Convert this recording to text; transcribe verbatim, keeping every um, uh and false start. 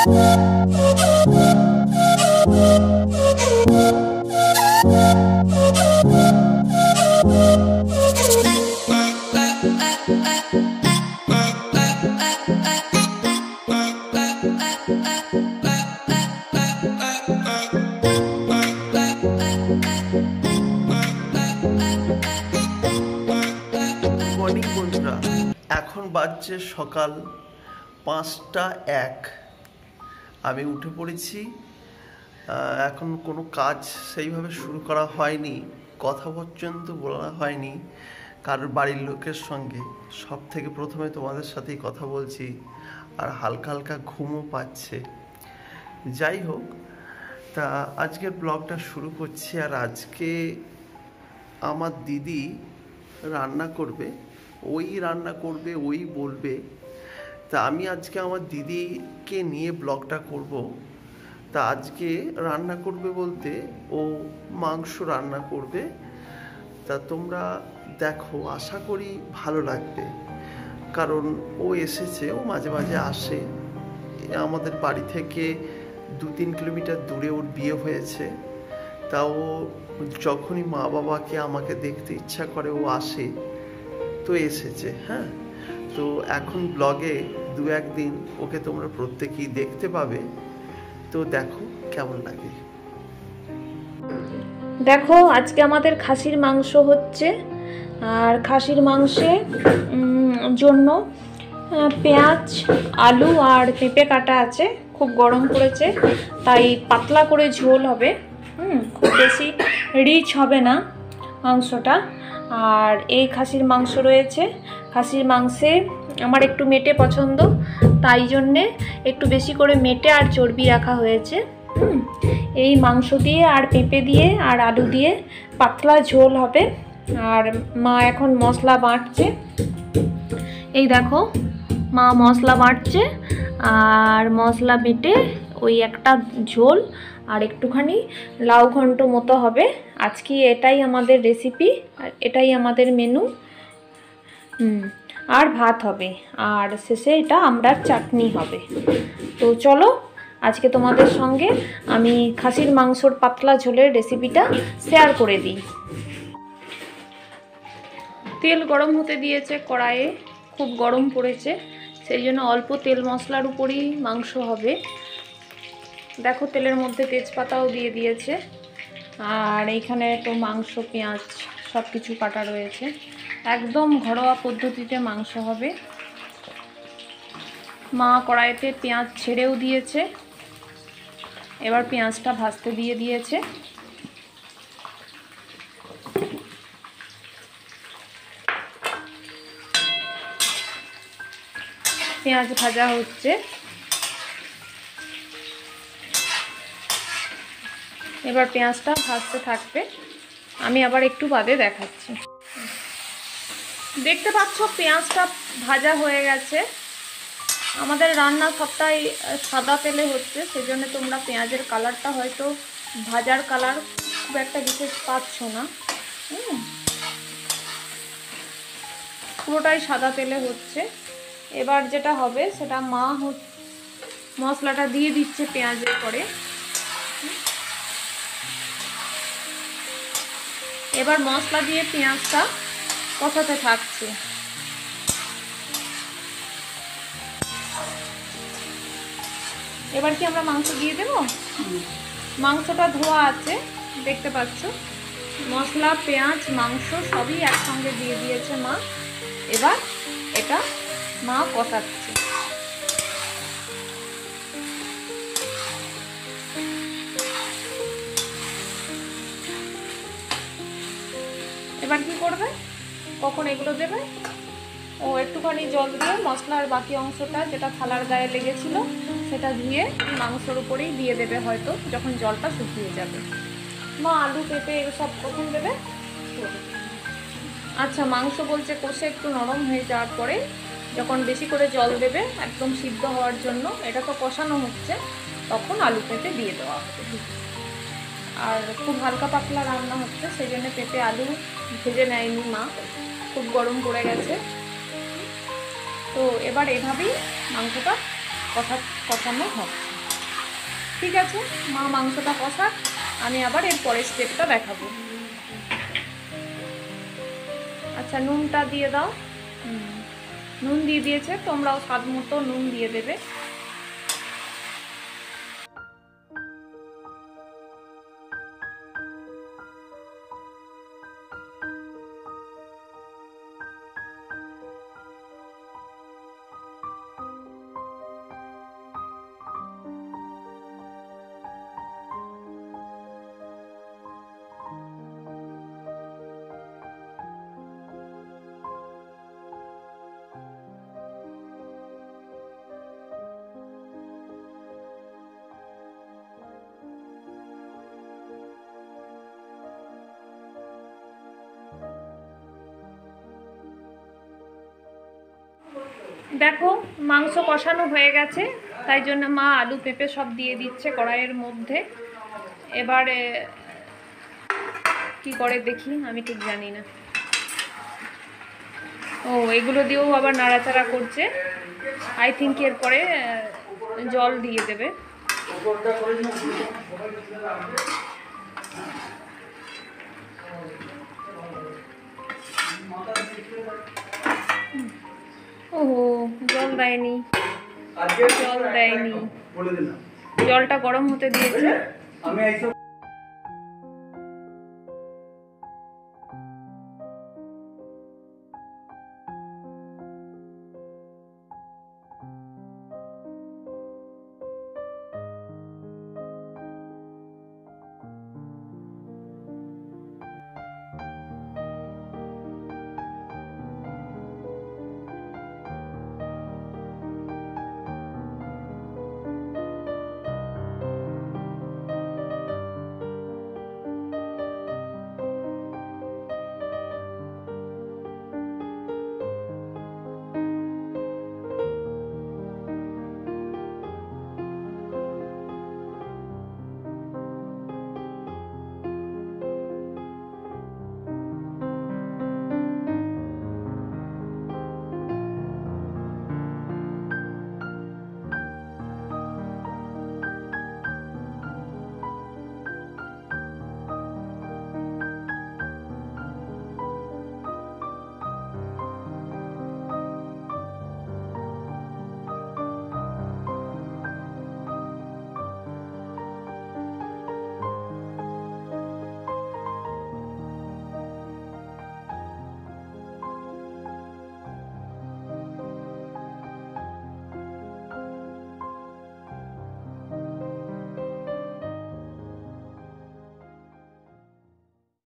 Morning বন্ধুরা, এখন বাজছে সকাল পাঁচটা এক। আমি উঠে পড়েছি। এখন কোনো কাজ সেইভাবে শুরু করা হয়নি, কথা পর্যন্ত বলা হয়নি কারোর বাড়ির লোকের সঙ্গে। সব থেকে প্রথমে তোমাদের সাথেই কথা বলছি, আর হালকা হালকা ঘুমও পাচ্ছে। যাই হোক, তা আজকের ব্লগটা শুরু করছি। আর আজকে আমার দিদি রান্না করবে, ওই রান্না করবে, ওই বলবে। তা আমি আজকে আমার দিদিকে নিয়ে ব্লগটা করব। তা আজকে রান্না করবে বলতে ও মাংস রান্না করবে। তা তোমরা দেখো, আশা করি ভালো লাগবে। কারণ ও এসেছে, ও মাঝে মাঝে আসে। আমাদের বাড়ি থেকে দু তিন কিলোমিটার দূরে ওর বিয়ে হয়েছে। তা ও যখনই মা বাবাকে আমাকে দেখতে ইচ্ছা করে ও আসে, তো এসেছে। হ্যাঁ, তো এখন ব্লগে দু একদিন ওকে তোমরা প্রত্যেকেই দেখতে পাবে। তো দেখো কেমন লাগে। দেখো, আজকে আমাদের খাসির মাংস হচ্ছে। আর খাসির মাংসের জন্য পেঁয়াজ, আলু আর পেঁপে কাটা আছে। খুব গরম পড়েছে, তাই পাতলা করে ঝোল হবে। হুম খুব বেশি রিচ হবে না মাংসটা। আর এই খাসির মাংস রয়েছে। খাসির মাংসে আমার একটু মেটে পছন্দ, তাই জন্যে একটু বেশি করে মেটে আর চর্বি রাখা হয়েছে। হুম এই মাংস দিয়ে আর পেঁপে দিয়ে আর আলু দিয়ে পাতলা ঝোল হবে। আর মা এখন মশলা বাটছে। এই দেখো, মা মশলা বাটছে। আর মশলা বেটে ওই একটা ঝোল আর একটুখানি লাউ ঘন্ট মতো হবে। আজকে এটাই আমাদের রেসিপি, আর এটাই আমাদের মেনু। হুম আর ভাত হবে, আর শেষে এটা আমড়ার চাটনি হবে। তো চলো, আজকে তোমাদের সঙ্গে আমি খাসির মাংসর পাতলা ঝোলের রেসিপিটা শেয়ার করে দিই। তেল গরম হতে দিয়েছে কড়াইয়ে, খুব গরম পড়েছে, সেই জন্য অল্প তেল মশলার উপরই মাংস হবে। দেখো, তেলের মধ্যে তেজপাতাও দিয়ে দিয়েছে। আর এইখানে একটু মাংস, পেঁয়াজ সব কিছু কাটা রয়েছে। একদম ঘরোয়া পদ্ধতিতে মাংস হবে। মা কড়াইতে পেঁয়াজ ছেড়েও দিয়েছে, এবার পেঁয়াজটা ভাজতে দিয়ে দিয়েছে। পেঁয়াজ ভাজা হচ্ছে। এবার পেঁয়াজটা ভাজতে থাকবে, আমি আবার একটু বাদে দেখাচ্ছি। দেখতে পাচ্ছ পেঁয়াজটা ভাজা হয়ে গেছে। আমাদের রান্না সবটাই সাদা তেলে হচ্ছে, সেজন্য তোমরা পেঁয়াজের কালারটা হয়তো ভাজার কালার খুব একটা বিশেষ পাচ্ছ না। হুম পুরোটাই সাদা তেলে হচ্ছে। এবার যেটা হবে সেটা মা মশলাটা দিয়ে দিচ্ছে পেঁয়াজের পরে। এবার মশলা দিয়ে পেঁয়াজটা কষাতে থাকছে। এবার কি আমরা মাংস দিয়ে দেব? মাংসটা ধোয়া আছে, দেখতে পাচ্ছ। মশলা, পেঁয়াজ, মাংস সবই একসঙ্গে দিয়ে দিয়েছে মা। এবার এটা মা কষাচ্ছে। এবার কি করবে, কখন এগুলো দেবে? ও একটুখানি জল দিয়ে মশলার বাকি অংশটা যেটা থালার গায়ে লেগেছিল সেটা ধুয়ে মাংসর উপরেই দিয়ে দেবে হয়তো, যখন জলটা শুকিয়ে যাবে। মা আলু, পেঁপে এসব কখন দেবে? আচ্ছা, মাংস বলছে কষে একটু নরম হয়ে যাওয়ার পরে যখন বেশি করে জল দেবে একদম সিদ্ধ হওয়ার জন্য, এটা তো কষানো হচ্ছে, তখন আলু পেঁপে দিয়ে দেওয়া হবে। আর খুব হালকা পাতলা রান্না হচ্ছে, সেই জন্য পেঁপে আলু ভেজে নেয়নি মা, খুব গরম পড়ে গেছে। তো এবার এভাবেই মাংসটা কষা কষানো হবে। ঠিক আছে, মা মাংসটা কষা, আমি আবার এর পরের স্টেপটা দেখাবো। আচ্ছা, নুনটা দিয়ে দাও। হুম, নুন দিয়ে দিয়েছে, তোমরাও স্বাদ মতো নুন দিয়ে দেবে। দেখো, মাংস কষানো হয়ে গেছে, তাই জন্য মা আলু পেঁপে সব দিয়ে দিচ্ছে কড়াইয়ের মধ্যে। এবারে কি করে দেখি, আমি ঠিক জানি না। ও, এগুলো দিয়েও আবার নাড়াচাড়া করছে। আই থিঙ্ক এরপরে জল দিয়ে দেবে। ওহো, জল দেয়নি, জল দেয়নি, জলটা গরম হতে দিয়েছে।